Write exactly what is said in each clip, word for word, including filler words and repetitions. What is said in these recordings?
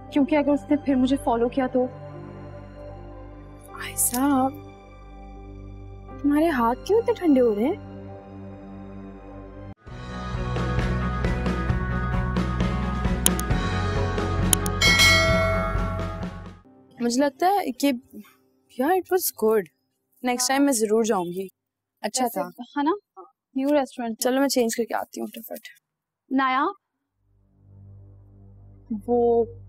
क्योंकि अगर उसने फिर मुझे फॉलो किया तो। आयशा, तुम्हारे हाथ क्यों इतने ठंडे हो रहे हैं? मुझे लगता है कि यार it was good. Next time मैं जरूर जाऊंगी। अच्छा था है ना, न्यू रेस्टोरेंट। चलो मैं चेंज करके आती हूँ फटाफट। नया वो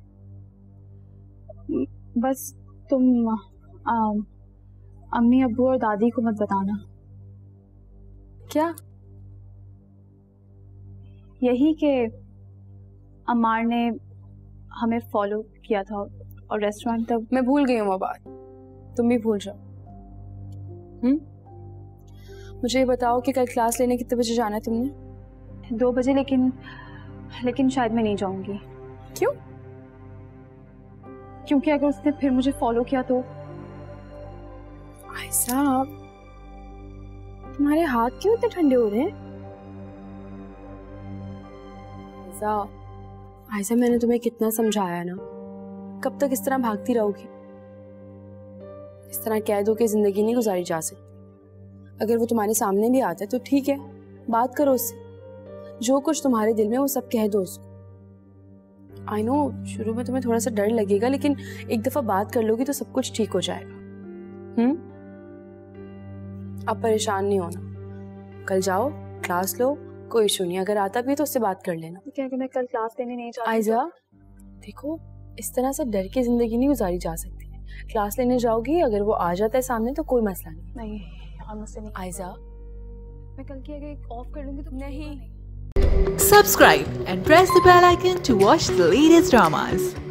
बस तुम आ, अम्मी अब्बू और दादी को मत बताना। क्या? यही कि अमार ने हमें फॉलो किया था और रेस्टोरेंट तक। मैं भूल गई हूँ वो बात, तुम भी भूल जाओ। हम्म मुझे ये बताओ कि कल क्लास लेने कितने बजे जाना है तुमने? दो बजे, लेकिन लेकिन शायद मैं नहीं जाऊंगी। क्यों? क्योंकि अगर उसने फिर मुझे फॉलो किया तो। आयशा, तुम्हारे हाथ क्यों इतने ठंडे हो रहे हैं? आयशा, आयशा मैंने तुम्हें कितना समझाया ना, कब तक इस तरह भागती रहोगी? इस तरह कह दो कि जिंदगी नहीं गुजारी जा सकती। अगर वो तुम्हारे सामने भी आता है तो ठीक है, बात करो उससे, जो कुछ तुम्हारे दिल में वो सब कह दो उसको। आई नो शुरू में तुम्हें थोड़ा सा डर लगेगा, लेकिन एक दफा बात कर लोगी तो सब कुछ ठीक हो जाएगा। हम्म अब परेशान नहीं होना, कल जाओ क्लास लो, कोई इशू नहीं। अगर आता भी है तो उससे बात कर लेना। क्या कि मैं कल क्लास लेने नहीं चाहती। आयशा देखो, इस तरह से डर के जिंदगी नहीं गुजारी जा सकती है। क्लास लेने जाओगी, अगर वो आ जाता है सामने तो कोई मसला नहीं। नहीं यार, मुझसे नहीं। आयशा, मैं कल की अगर ऑफ कर लूंगी तो नहीं। Subscribe and press the bell icon to watch the latest dramas.